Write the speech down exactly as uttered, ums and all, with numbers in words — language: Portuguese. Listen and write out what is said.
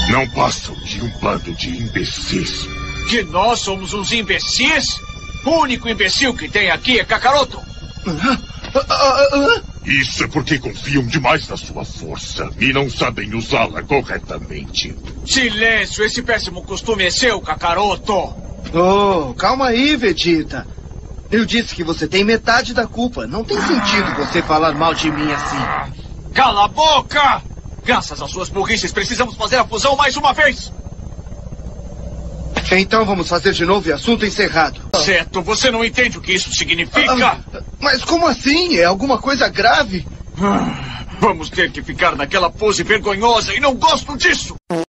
Não passam de um bando de imbecis. Que nós somos uns imbecis? O único imbecil que tem aqui é Kakaroto. Isso é porque confiam demais na sua força e não sabem usá-la corretamente. Silêncio, esse péssimo costume é seu, Kakaroto. Oh, calma aí, Vegeta. Eu disse que você tem metade da culpa. Não tem sentido você falar mal de mim assim. Cala a boca! Graças às suas burrices, precisamos fazer a fusão mais uma vez. Então vamos fazer de novo e assunto encerrado. Certo, você não entende o que isso significa? Ah, mas como assim? É alguma coisa grave? Vamos ter que ficar naquela pose vergonhosa e não gosto disso.